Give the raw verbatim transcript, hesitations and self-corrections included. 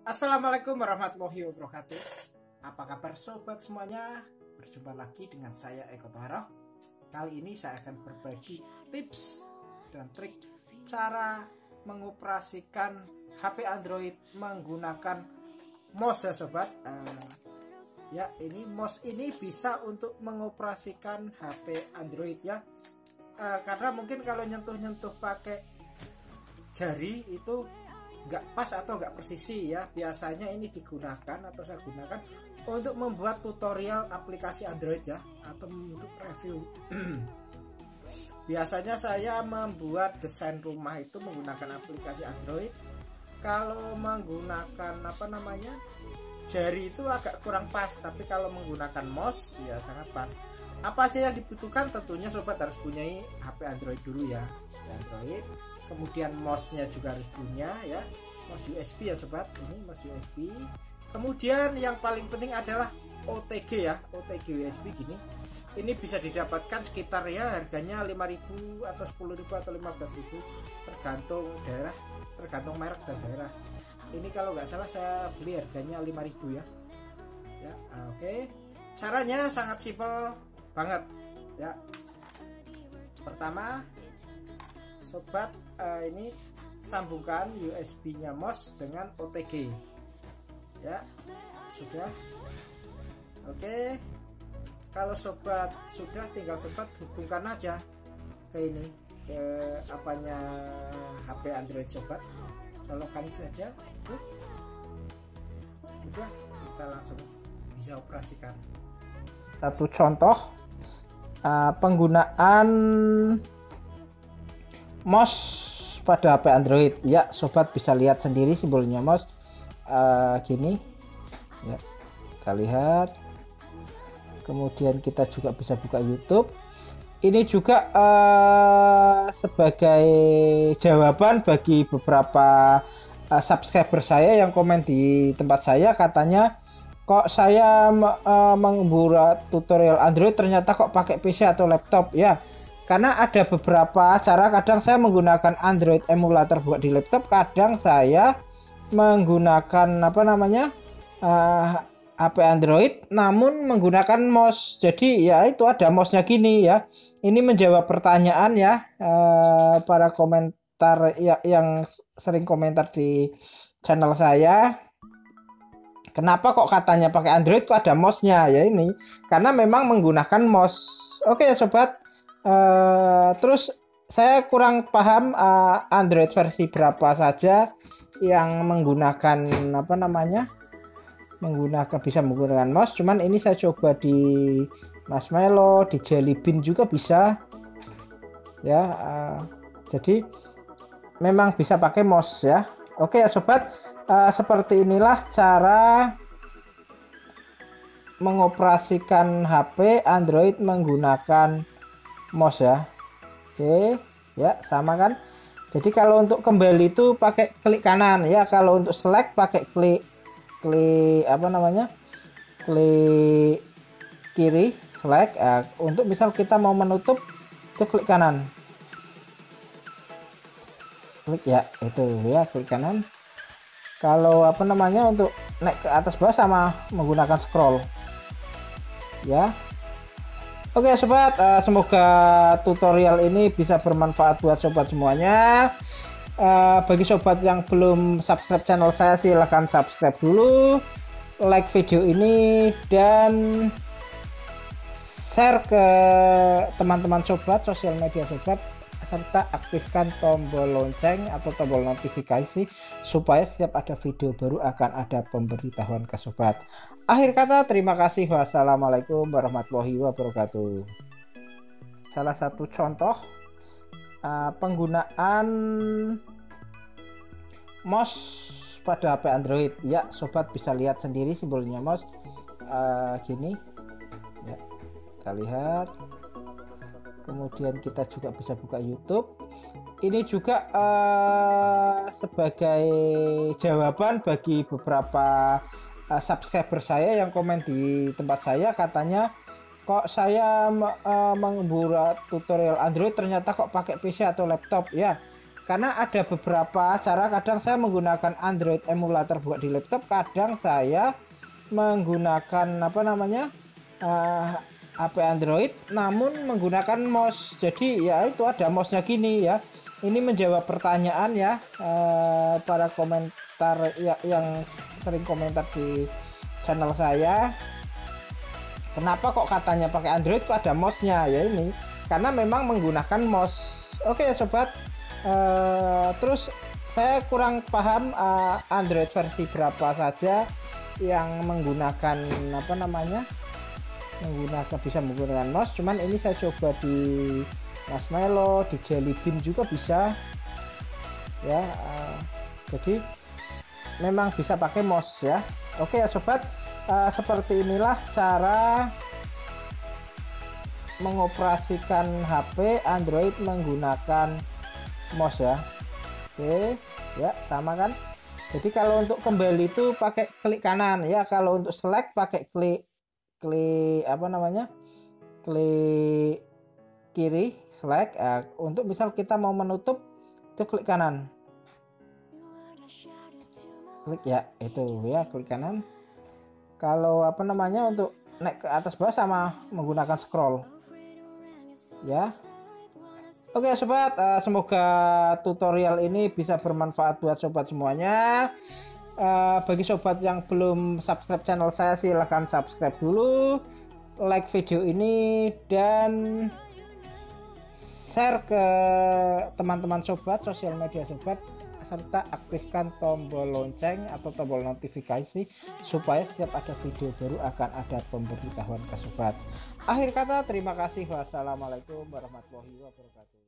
Assalamualaikum warahmatullahi wabarakatuh. Apa kabar sobat semuanya? Berjumpa lagi dengan saya Eko Toharoh. Kali ini saya akan berbagi tips dan trik cara mengoperasikan H P Android menggunakan mouse ya sobat. uh, Ya ini mouse ini bisa untuk mengoperasikan H P Android ya. uh, Karena mungkin kalau nyentuh-nyentuh pakai jari itu nggak pas atau nggak presisi ya. Biasanya ini digunakan atau saya gunakan untuk membuat tutorial aplikasi Android ya, atau untuk review. Biasanya saya membuat desain rumah itu menggunakan aplikasi Android. Kalau menggunakan apa namanya jari itu agak kurang pas, tapi kalau menggunakan mouse ya sangat pas. Apa aja yang dibutuhkan? Tentunya sobat harus punya H P Android dulu ya, Android. Kemudian mouse-nya juga harus punya ya, mouse U S B ya sobat, ini mouse U S B. Kemudian yang paling penting adalah O T G ya, O T G U S B gini. Ini bisa didapatkan sekitar ya harganya lima ribu atau sepuluh ribu atau lima belas ribu tergantung daerah, tergantung merek dan daerah. Ini kalau nggak salah saya beli harganya lima ribu ya. Ya, oke. Okay. Caranya sangat simpel banget ya. Pertama, sobat uh, ini sambungkan U S B-nya mouse dengan O T G. Ya, sudah. Oke. Kalau sobat sudah, tinggal sobat hubungkan aja ke ini, ke apanya H P Android sobat. Colokan saja. Uh, udah, kita langsung bisa operasikan. Satu contoh uh, penggunaan mouse pada H P Android ya, sobat bisa lihat sendiri simbolnya mouse uh, gini ya, kita lihat. Kemudian kita juga bisa buka YouTube. Ini juga uh, sebagai jawaban bagi beberapa uh, subscriber saya yang komen di tempat saya, katanya kok saya uh, membuat tutorial Android ternyata kok pakai P C atau laptop ya. Karena ada beberapa cara, kadang saya menggunakan Android emulator buat di laptop, kadang saya menggunakan apa namanya uh, H P Android namun menggunakan mouse. Jadi ya itu ada mouse-nya gini ya. Ini menjawab pertanyaan ya uh, para komentar ya, yang sering komentar di channel saya. Kenapa kok katanya pakai Android kok ada mouse-nya? Ya ini karena memang menggunakan mouse. Oke ya sobat. Uh, terus saya kurang paham uh, Android versi berapa saja yang menggunakan apa namanya menggunakan bisa menggunakan mouse. Cuman ini saya coba di Marshmallow, di Jelly Bean juga bisa ya. Uh, jadi memang bisa pakai mouse ya. Oke ya sobat, uh, seperti inilah cara mengoperasikan H P Android menggunakan mouse ya. Oke ya, sama kan. Jadi kalau untuk kembali itu pakai klik kanan ya, kalau untuk select pakai klik klik apa namanya klik kiri select. Nah, untuk misal kita mau menutup itu klik kanan, klik ya itu ya, klik kanan. Kalau apa namanya untuk naik ke atas bawah sama menggunakan scroll ya. Oke sobat, uh, semoga tutorial ini bisa bermanfaat buat sobat semuanya. Uh, bagi sobat yang belum subscribe channel saya, silahkan subscribe dulu, like video ini, dan share ke teman-teman sobat, sosial media sobat, serta aktifkan tombol lonceng atau tombol notifikasi supaya setiap ada video baru akan ada pemberitahuan ke sobat. Akhir kata, terima kasih. Wassalamualaikum warahmatullahi wabarakatuh. Salah satu contoh uh, penggunaan mouse pada H P Android ya, sobat bisa lihat sendiri simbolnya mouse uh, gini ya, kita lihat. Kemudian kita juga bisa buka YouTube. Ini juga uh, sebagai jawaban bagi beberapa uh, subscriber saya yang komen di tempat saya, katanya kok saya uh, membuat tutorial Android ternyata kok pakai P C atau laptop ya. karena ada beberapa cara, kadang saya menggunakan Android emulator buat di laptop, kadang saya menggunakan apa namanya uh, H P Android namun menggunakan mouse. Jadi ya itu ada mouse-nya gini ya. Ini menjawab pertanyaan ya uh, para komentar ya, yang sering komentar di channel saya, kenapa kok katanya pakai Android kok ada mouse-nya. Ya ini karena memang menggunakan mouse. Oke ya sobat, uh, terus saya kurang paham uh, Android versi berapa saja yang menggunakan apa namanya menggunakan bisa menggunakan mouse. Cuman ini saya coba di Marshmallow, di Jelly Bean juga bisa ya. Uh, jadi memang bisa pakai mouse ya. Oke ya sobat, uh, seperti inilah cara mengoperasikan H P Android menggunakan mouse ya. Oke ya, sama kan. Jadi kalau untuk kembali itu pakai klik kanan ya, kalau untuk select pakai klik klik apa namanya klik kiri select. Uh, untuk misal kita mau menutup itu klik kanan, klik ya itu ya, klik kanan. Kalau apa namanya untuk naik ke atas bawah sama menggunakan scroll ya. Oke sobat, uh, semoga tutorial ini bisa bermanfaat buat sobat semuanya. Uh, bagi sobat yang belum subscribe channel saya, silahkan subscribe dulu, like video ini, dan share ke teman-teman sobat, sosial media sobat, serta aktifkan tombol lonceng atau tombol notifikasi supaya setiap ada video baru akan ada pemberitahuan ke sobat. Akhir kata, terima kasih. Wassalamualaikum warahmatullahi wabarakatuh.